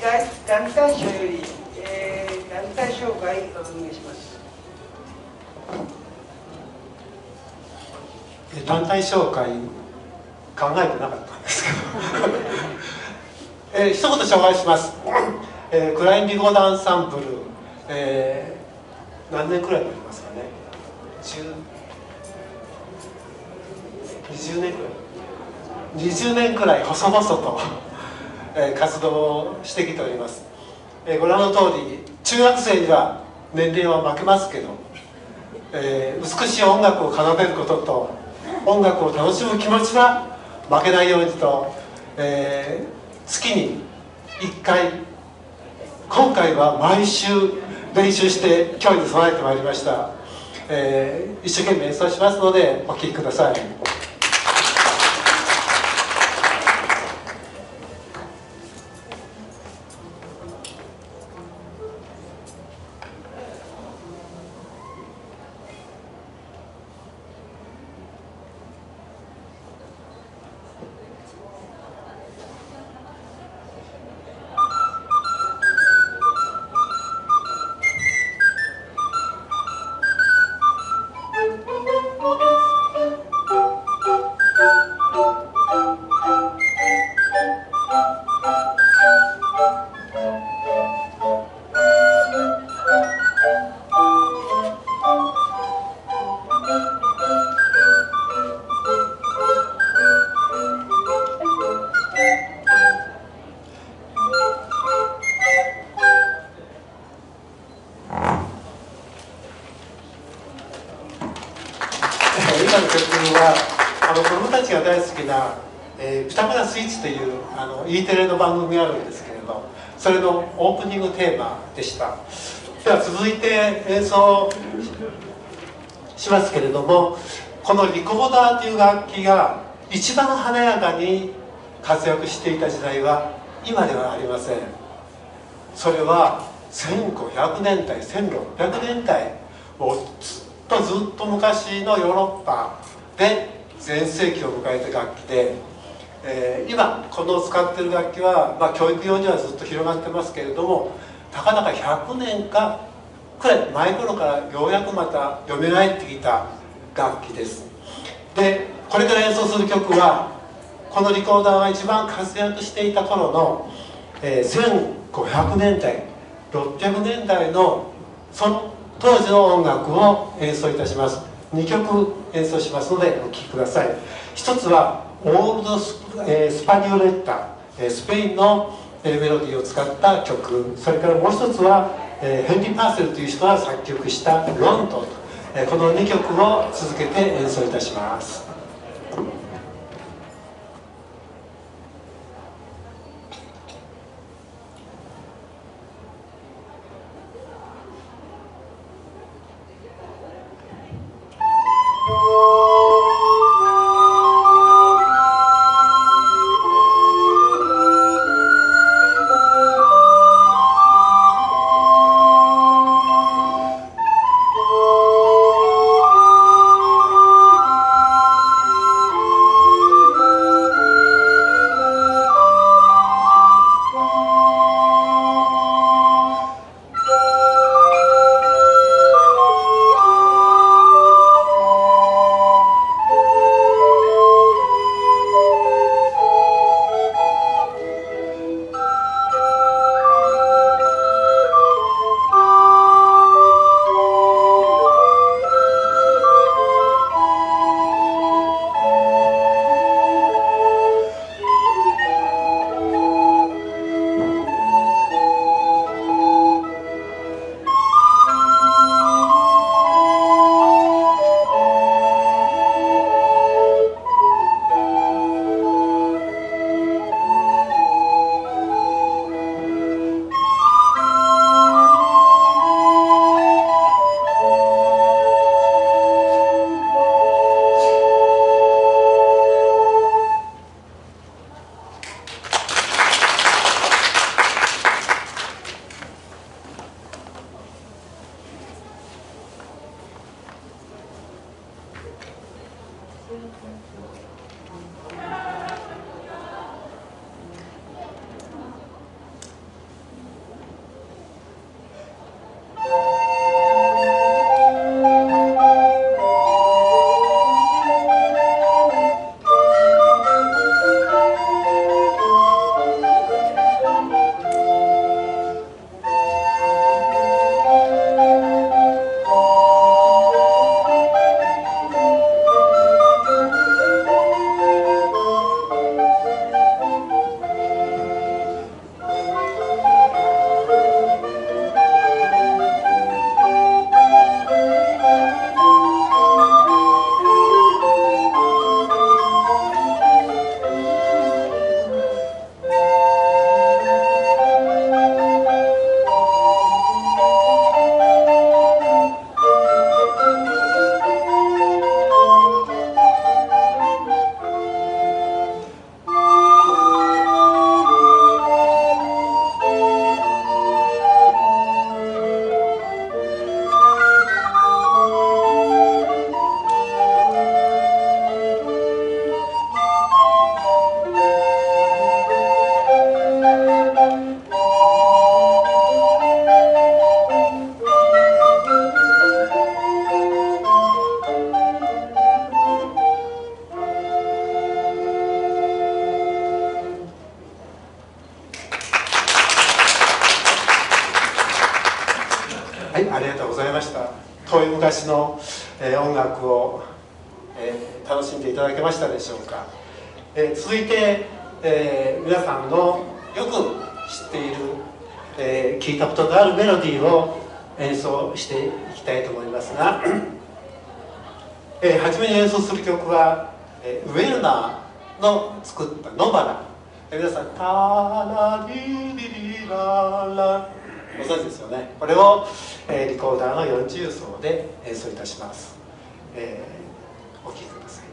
団体賞より、団体紹介をお願いします。 団体紹介考えてなかったんですけど一言紹介します。クラインビゴーダンサンプル、何年くらいになりますかね。20年くらい20年くらい細々と活動をしてきております。ご覧の通り中学生には年齢は負けますけど、美しい音楽を奏でることと音楽を楽しむ気持ちは負けないようにと、月に1回今回は毎週練習して今日に備えてまいりました。一生懸命演奏しますのでお聴きください。今の曲は子どもたちが大好きな「ピタゴラスイッチ」というE テレの番組があるんですけれど、それのオープニングテーマでした。では続いて演奏しますけれども、このリコーダーという楽器が一番華やかに活躍していた時代は今ではありません。それは1500年代1600年代をずっと昔のヨーロッパで全盛期を迎えた楽器で、今この使っている楽器は、教育用にはずっと広がってますけれども、たかだか100年かくらい前頃からようやくまた蘇ってきた楽器です。でこれから演奏する曲はこのリコーダーが一番活躍していた頃の、1500年代600年代のその当時の音楽を演奏いたします。2曲演奏しますのでお聴きください。一つはオールドスパニョレッタ、スペインのメロディーを使った曲、それからもう一つはヘンリー・パーセルという人が作曲した「ロンドン」と、この2曲を続けて演奏いたします。 昔の、音楽を、楽しんでいただけましたでしょうか。続いて、皆さんのよく知っている、聞いたことのあるメロディーを演奏していきたいと思いますが、初めに演奏する曲は、ウェルナーの作った「野花」。皆さん「タラリリリララ」ご存知ですよね。これを、リコーダーの40奏で演奏いたします。お聴きください。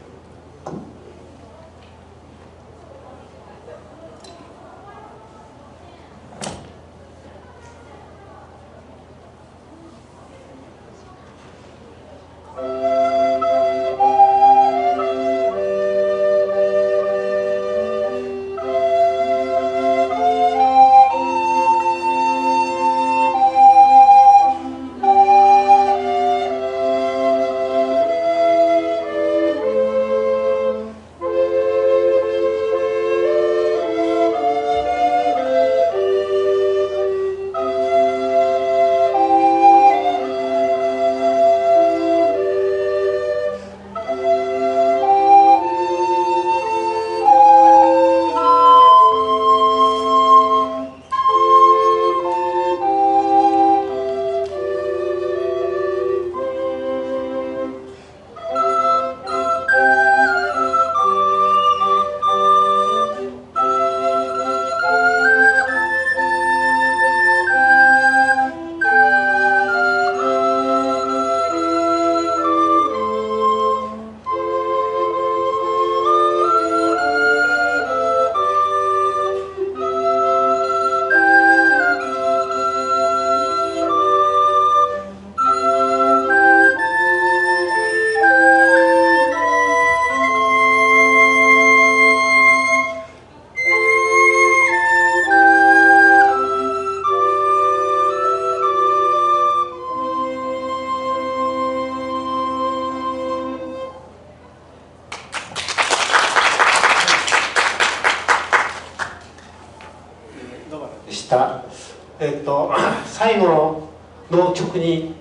でした。最後の曲に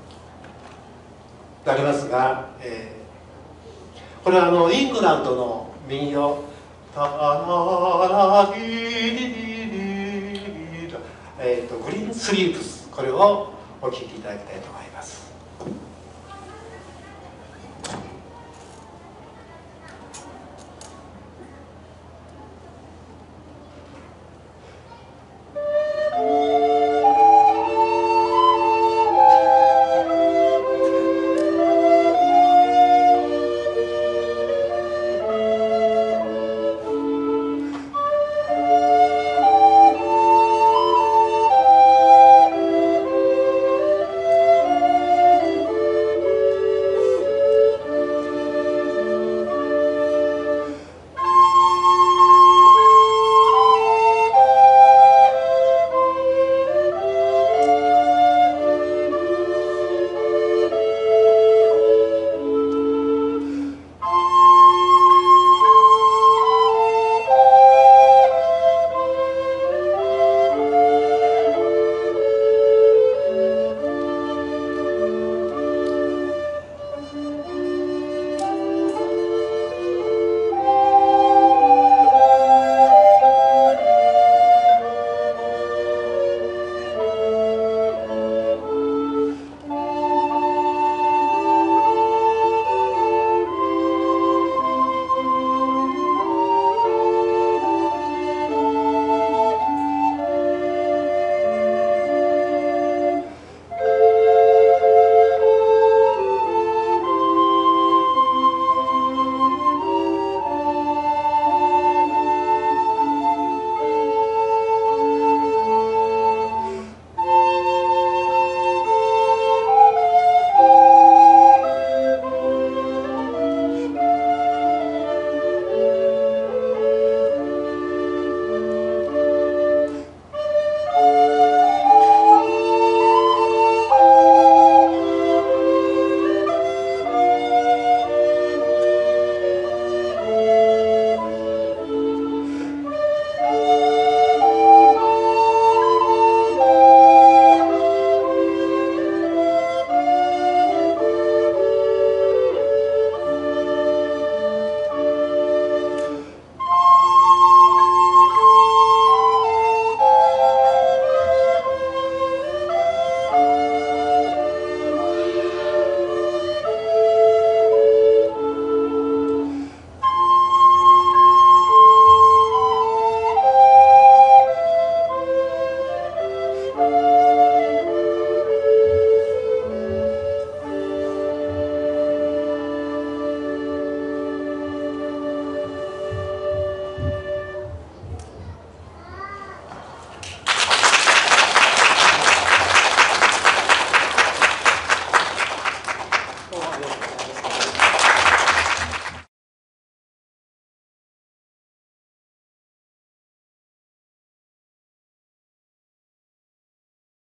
なりますが、これはイングランドの民謡「タララリリリリラ」グリーンスリープス、これをお聴きいただきたいと思います。